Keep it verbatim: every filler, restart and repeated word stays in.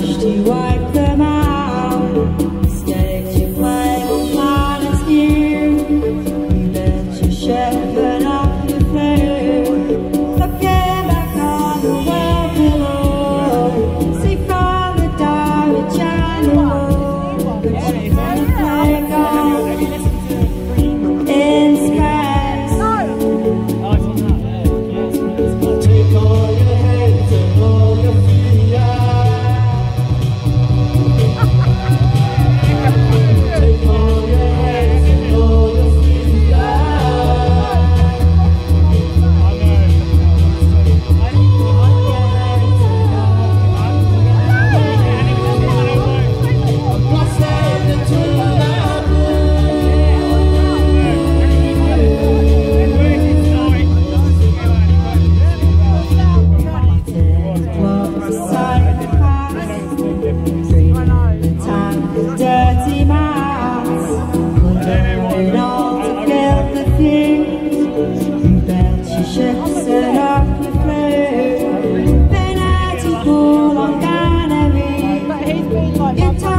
brushed, you wiped them out. Staked your claim on planets here. You let your ship burn up your flame. Looking back on the world below, see from the diary channel, but you found a playground in space. Dirty mouths, put all to fill the fuse. You built your ships and up your flame. Then I to pull on Canary.